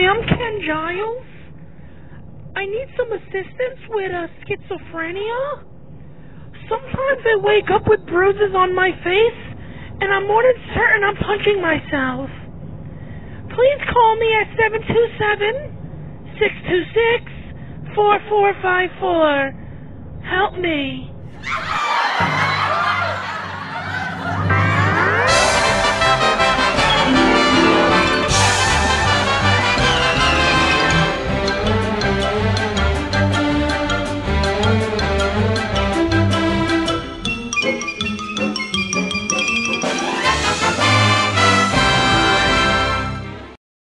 I'm Ken Giles. I need some assistance with schizophrenia. Sometimes I wake up with bruises on my face, and I'm more than certain I'm punching myself. Please call me at 727-626-4454. Help me.